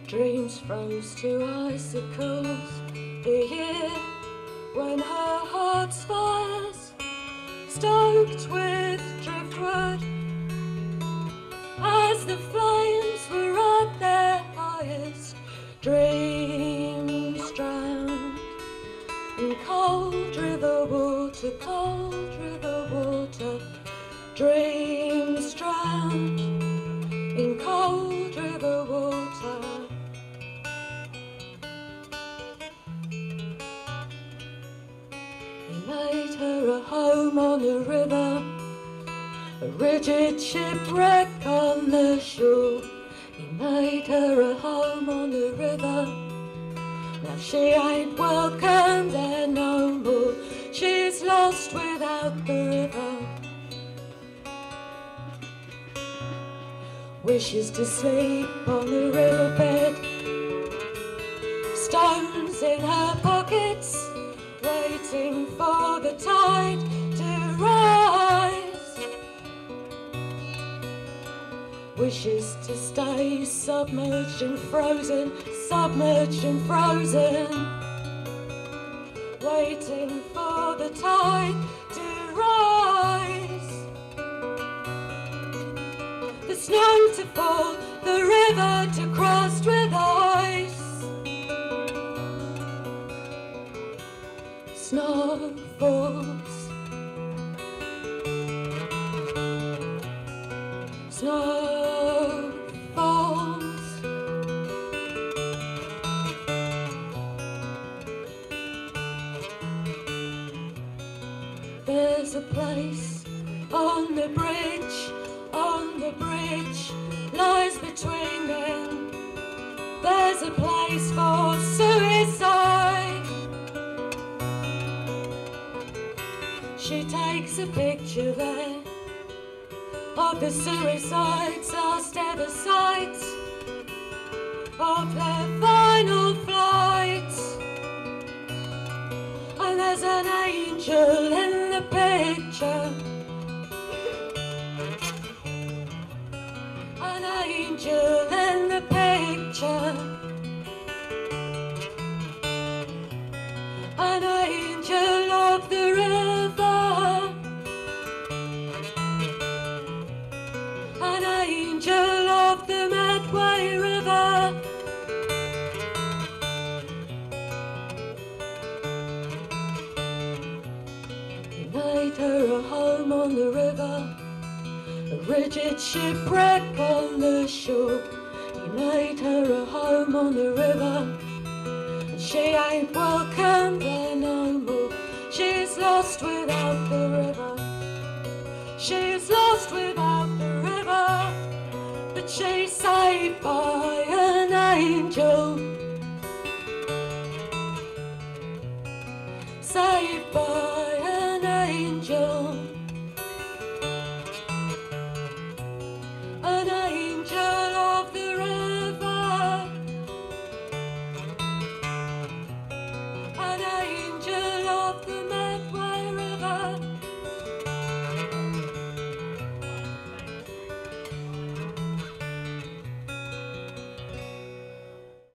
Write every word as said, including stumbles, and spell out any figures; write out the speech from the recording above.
Dreams froze to icicles the year when her heart's fires stoked with driftwood. As the flames were at their highest, dreams drowned in cold river water, cold river water. Dreams drowned in cold river water. He made her a home on the river, a rigid shipwreck on the shore. He made her a home on the river. Now she ain't welcome there no more. She's lost without the river. Wishes to sleep on the riverbed, stones in her pockets, waiting for the tide to rise. Wishes to stay submerged and frozen, submerged and frozen, waiting for the tide to rise. The snow to fall, the river to cross with ice. Snow falls, snow falls. There's a place on the bridge, on the bridge, lies between them. There's a place for suicide. She takes a picture there of the suicides, last ever sight of their final flight. And there's an angel in the picture, an angel in the picture, an angel of the river, an angel of the Medway River. He made her a home on the river, a rigid shipwreck on the shore. He made her a home on the river, and she ain't welcome there no more. She's lost without the river. She's lost without the river, but she's saved by an angel. Saved by